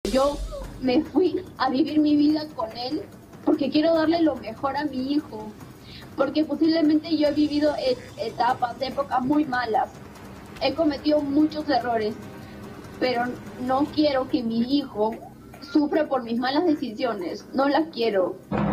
Yo me fui a vivir mi vida con él porque quiero darle lo mejor a mi hijo, porque posiblemente yo he vivido etapas, épocas muy malas, he cometido muchos errores, pero no quiero que mi hijo sufra por mis malas decisiones, no las quiero.